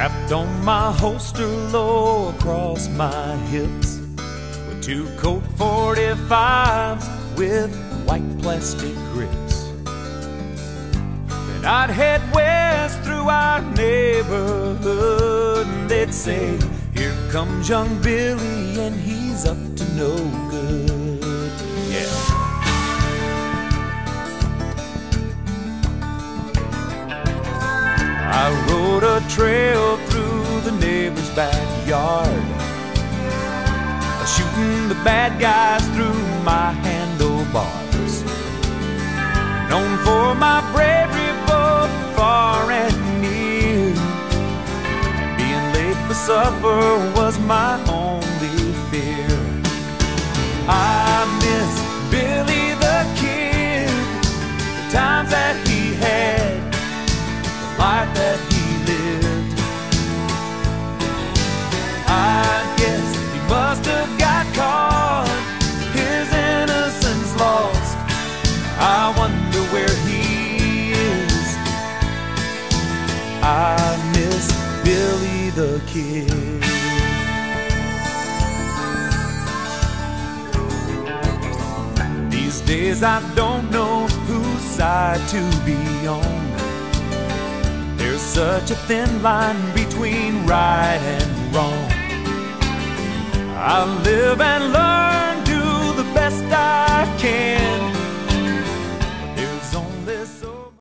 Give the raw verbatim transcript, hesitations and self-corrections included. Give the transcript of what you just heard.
strapped on my holster low across my hips, with two Colt forty-fives with white plastic grips. Then I'd head west through our neighborhood, and they'd say, "Here comes young Billy, and he's up to no good." Yeah. I rode a trail through the neighbor's backyard, shooting the bad guys through my handlebars. Known for my bravery both far and near, and being late for supper was my only fear. I miss Billy the Kid, the times that he had, the life that he lived. I guess he must have got caught, his innocence lost. I wonder where he is. I miss Billy the Kid. These days I don't know whose side to be on. There's such a thin line between right and wrong. I live and learn, do the best I can.